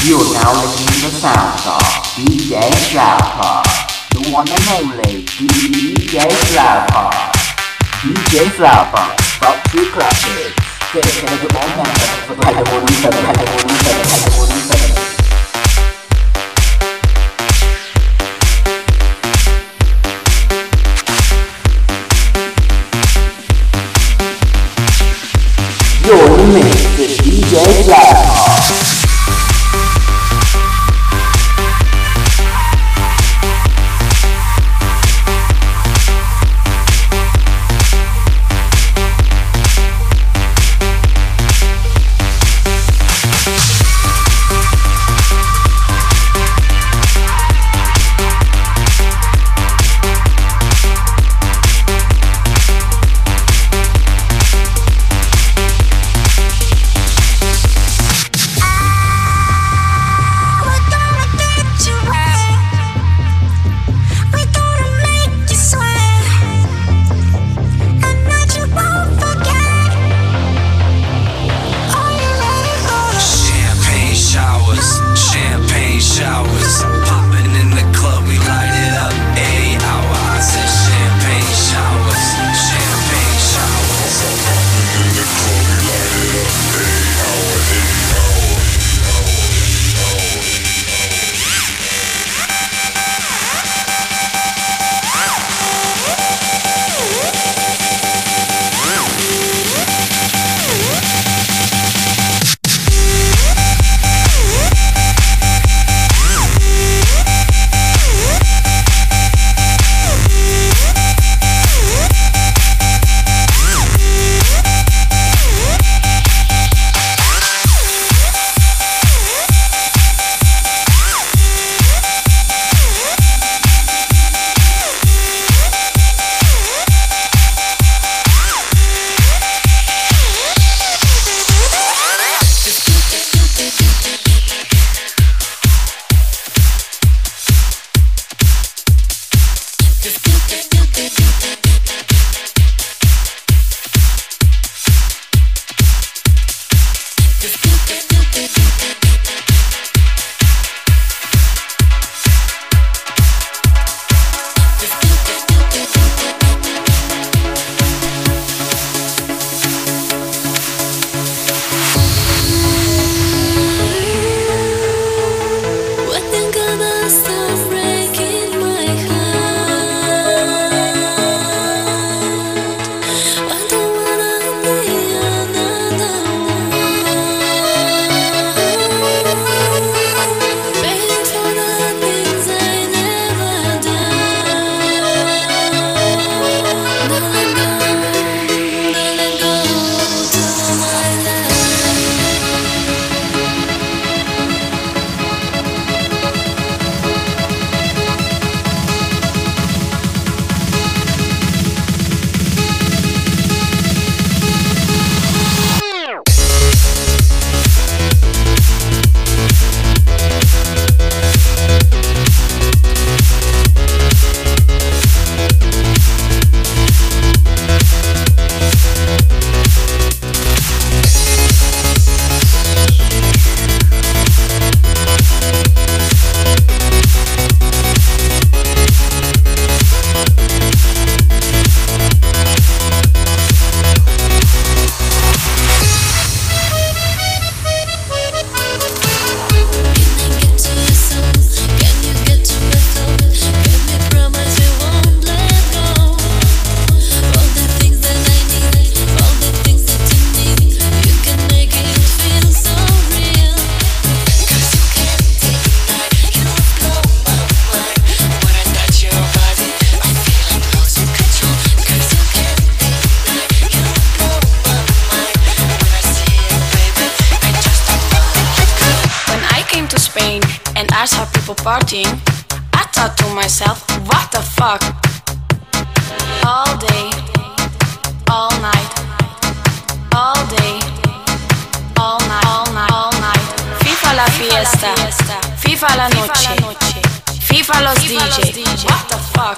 You're now listening to the sounds of DJ Flowerpot, the one and only DJ Flowerpot. DJ Flowerpot, top 2 classics, dedicated to all members of the California 7. You're in the mix with DJ Flowerpot. Partying, I thought to myself, what the fuck? All day, all night, all day, all night, all night, all night. FIFA la fiesta, FIFA la noche, FIFA los DJ, what the fuck?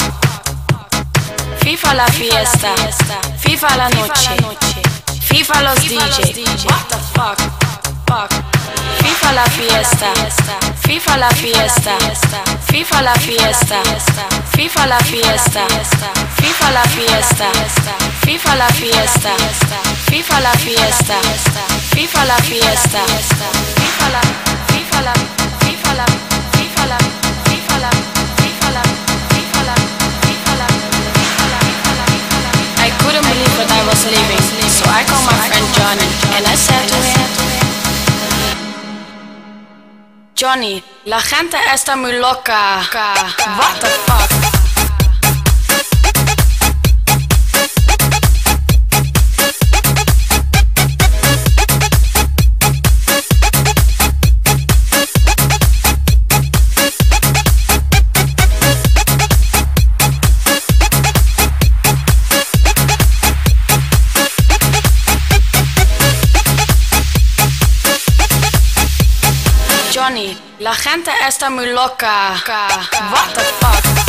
FIFA la fiesta, FIFA la noche, FIFA los DJ, what the fuck? FIFA la fiesta, FIFA la fiesta, FIFA la fiesta, FIFA la fiesta, FIFA la fiesta, FIFA la fiesta, FIFA la fiesta, FIFA la fiesta, FIFA la, FIFA la, FIFA la, FIFA la, FIFA la, FIFA la, FIFA la, FIFA la, I couldn't believe that I was leaving, so I called my friend Johnny and I said to him, Johnny, la gente está muy loca. What the fuck? Johnny, la gente está muy loca. What the fuck?